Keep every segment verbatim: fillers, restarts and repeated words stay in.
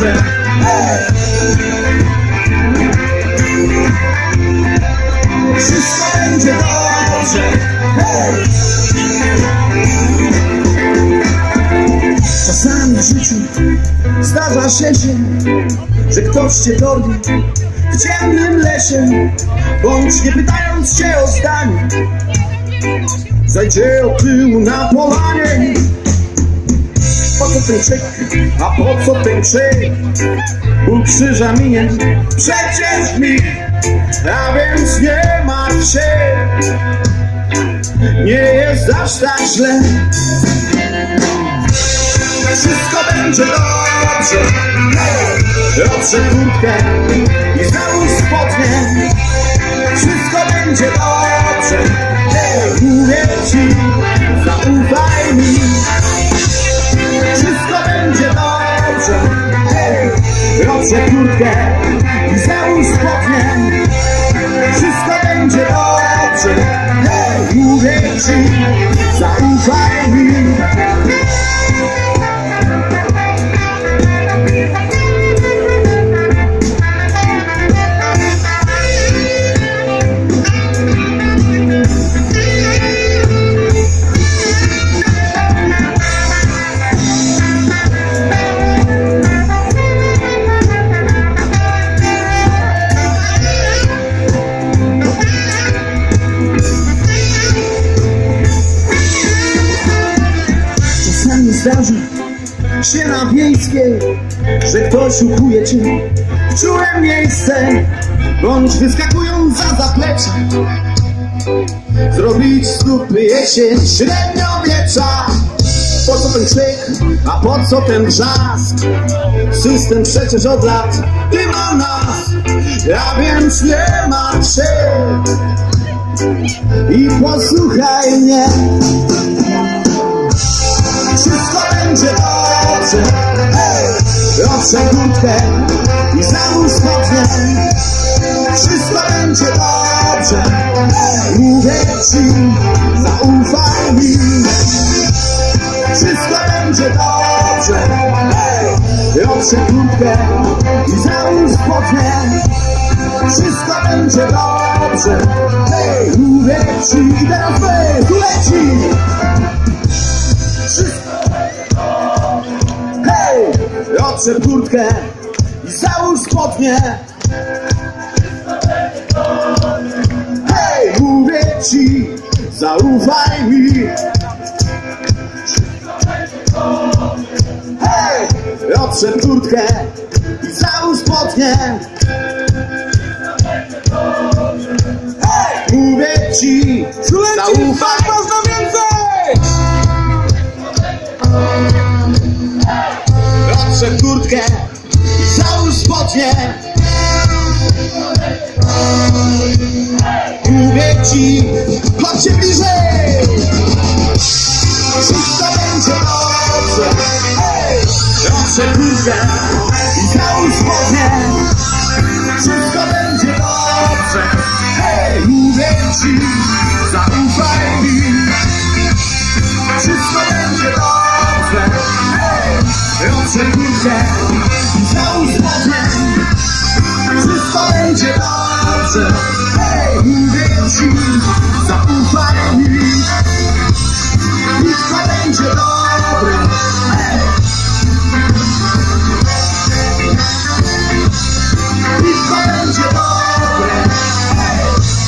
dobrze. Hej! Wszystko będzie dobrze. Hej! Czasami w życiu zdarza się, że ktoś cię dorwie w ciemnym lesie, bądź nie pytając cię o zdanie zajdzie od tyłu na polanie. Po co ten krzyk, a po co ten krzyk? Ból krzyża minie, przecież mi, a więc nie martw się, nie jest aż tak źle. Wszystko będzie dobrze. Dobrze kurtkę i załóż spodnie. Wszystko będzie dobrze. Mówię ci, zaufaj mi. Wszystko będzie dobrze. Dobrze kurtkę i załóż spodnie. Wszystko będzie dobrze. Mówię ci, zaufaj mi. Zdarzy się na wiejskiej, że ktoś ukuje cię w czułe miejsce, bądź wyskakując za zaplecze zrobić stupy jesień średniowiecza. Po co ten krzyk, a po co ten wrzask? System przecież od lat dyma nas, a więc nie martw się i posłuchaj mnie. Wszystko będzie dobrze. Dobrze kurtkę i załóż spodnie. Wszystko będzie dobrze. Mówię ci, zaufaj mi. Wszystko będzie dobrze. Dobrze kurtkę i załóż spodnie. Wszystko będzie dobrze. Mówię ci, i teraz wy, Sulęcin. Hej! Dobrze kurtkę i załóż spodnie. Hej! Mówię ci, zaufaj mi. Hej! Dobrze kurtkę i załóż spodnie. Hej! Mówię ci, zaufaj. Można więcej! Dobrze kurtkę i załóż spodnie. Mówię ci, chodźcie bliżej. Wszystko będzie dobrze. Dobrze kurtkę i załóż spodnie. Wszystko będzie dobrze. Mówię ci, zaufaj mi. Wszystko będzie dobrze. Dobrze kurtkę i załóż spodnie. Wszystko będzie dobrze. Hej, mówię ci, zaufaj mi. Wszystko będzie dobre. Hej. Wszystko będzie dobre. Hej.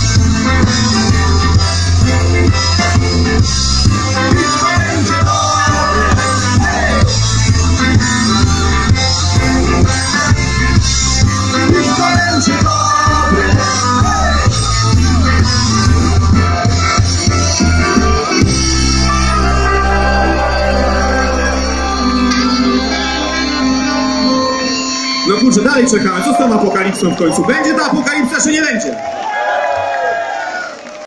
Wszystko będzie dobre. Hej. Wszystko będzie dobre. No kurczę, dalej czekamy. Co z tą apokalipsą w końcu? Będzie ta apokalipsa, czy nie będzie?